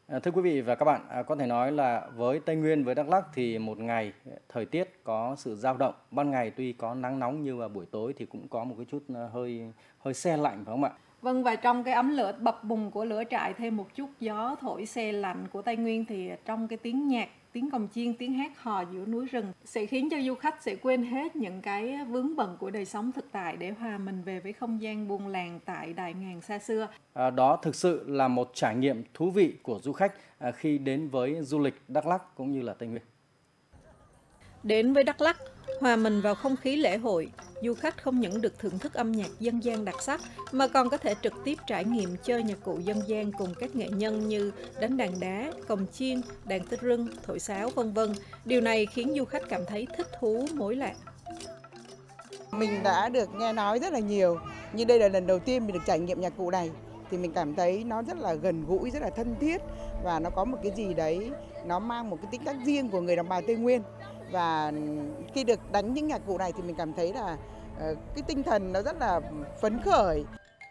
Thưa quý vị và các bạn, có thể nói là với Tây Nguyên, với Đắk Lắk thì một ngày thời tiết có sự dao động. Ban ngày tuy có nắng nóng nhưng mà buổi tối thì cũng có một cái chút hơi hơi se lạnh, phải không ạ? Vâng, và trong cái ấm lửa bập bùng của lửa trại thêm một chút gió thổi se lạnh của Tây Nguyên thì trong cái tiếng nhạc, tiếng cồng chiêng, tiếng hát hò giữa núi rừng sẽ khiến cho du khách sẽ quên hết những cái vướng bận của đời sống thực tại để hòa mình về với không gian buôn làng tại Đại Ngàn xa xưa. Đó thực sự là một trải nghiệm thú vị của du khách khi đến với du lịch Đắk Lắk cũng như là Tây Nguyên. Đến với Đắk Lắk, hòa mình vào không khí lễ hội, du khách không những được thưởng thức âm nhạc dân gian đặc sắc mà còn có thể trực tiếp trải nghiệm chơi nhạc cụ dân gian cùng các nghệ nhân như đánh đàn đá, cồng chiêng, đàn tít rưng, thổi sáo v.v. Điều này khiến du khách cảm thấy thích thú, mới lạ. Mình đã được nghe nói rất là nhiều, nhưng đây là lần đầu tiên mình được trải nghiệm nhạc cụ này thì mình cảm thấy nó rất là gần gũi, rất là thân thiết và nó có một cái gì đấy, nó mang một cái tính cách riêng của người đồng bào Tây Nguyên. Và khi được đánh những nhạc cụ này thì mình cảm thấy là cái tinh thần nó rất là phấn khởi.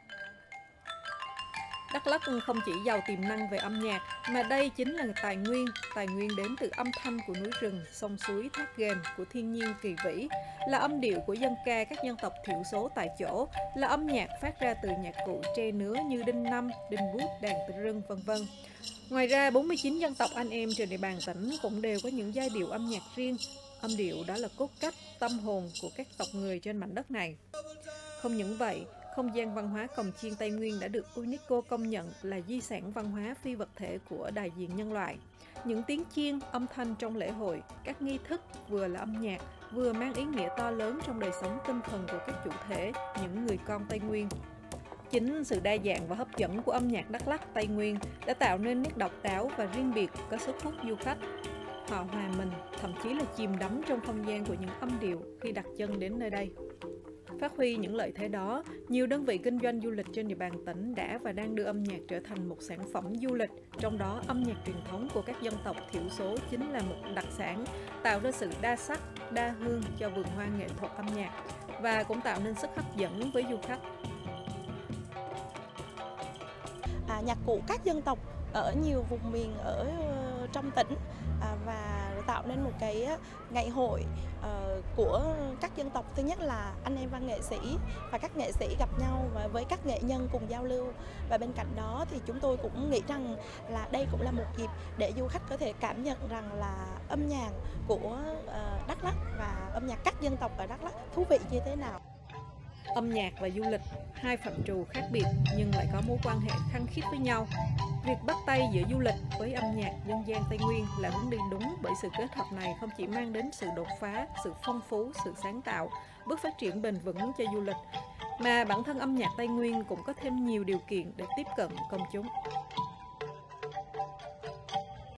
Đắk Lắk không chỉ giàu tiềm năng về âm nhạc, mà đây chính là tài nguyên đến từ âm thanh của núi rừng, sông suối, thác ghềm, của thiên nhiên kỳ vĩ, là âm điệu của dân ca các dân tộc thiểu số tại chỗ, là âm nhạc phát ra từ nhạc cụ tre nứa như đinh năm, đinh bút, đàn tỳ rưng, v.v. Ngoài ra, 49 dân tộc anh em trên địa bàn tỉnh cũng đều có những giai điệu âm nhạc riêng. Âm điệu đó là cốt cách, tâm hồn của các tộc người trên mảnh đất này. Không những vậy, không gian văn hóa cồng chiêng Tây Nguyên đã được UNESCO công nhận là di sản văn hóa phi vật thể của đại diện nhân loại. Những tiếng chiêng, âm thanh trong lễ hội, các nghi thức vừa là âm nhạc, vừa mang ý nghĩa to lớn trong đời sống tinh thần của các chủ thể, những người con Tây Nguyên. Chính sự đa dạng và hấp dẫn của âm nhạc Đắk Lắk Tây Nguyên đã tạo nên nét độc đáo và riêng biệt có sức hút du khách. Họ hòa mình, thậm chí là chìm đắm trong không gian của những âm điệu khi đặt chân đến nơi đây. Phát huy những lợi thế đó, nhiều đơn vị kinh doanh du lịch trên địa bàn tỉnh đã và đang đưa âm nhạc trở thành một sản phẩm du lịch, trong đó âm nhạc truyền thống của các dân tộc thiểu số chính là một đặc sản, tạo ra sự đa sắc, đa hương cho vườn hoa nghệ thuật âm nhạc và cũng tạo nên sức hấp dẫn với du khách. Nhạc cụ các dân tộc ở nhiều vùng miền ở trong tỉnh và tạo nên một cái ngày hội của các dân tộc. Thứ nhất là anh em văn nghệ sĩ và các nghệ sĩ gặp nhau và với các nghệ nhân cùng giao lưu, và bên cạnh đó thì chúng tôi cũng nghĩ rằng là đây cũng là một dịp để du khách có thể cảm nhận rằng là âm nhạc của Đắk Lắk và âm nhạc các dân tộc ở Đắk Lắk thú vị như thế nào. Âm nhạc và du lịch, hai phạm trù khác biệt nhưng lại có mối quan hệ khăng khít với nhau. Việc bắt tay giữa du lịch với âm nhạc dân gian Tây Nguyên là hướng đi đúng, bởi sự kết hợp này không chỉ mang đến sự đột phá, sự phong phú, sự sáng tạo, bước phát triển bền vững cho du lịch, mà bản thân âm nhạc Tây Nguyên cũng có thêm nhiều điều kiện để tiếp cận công chúng.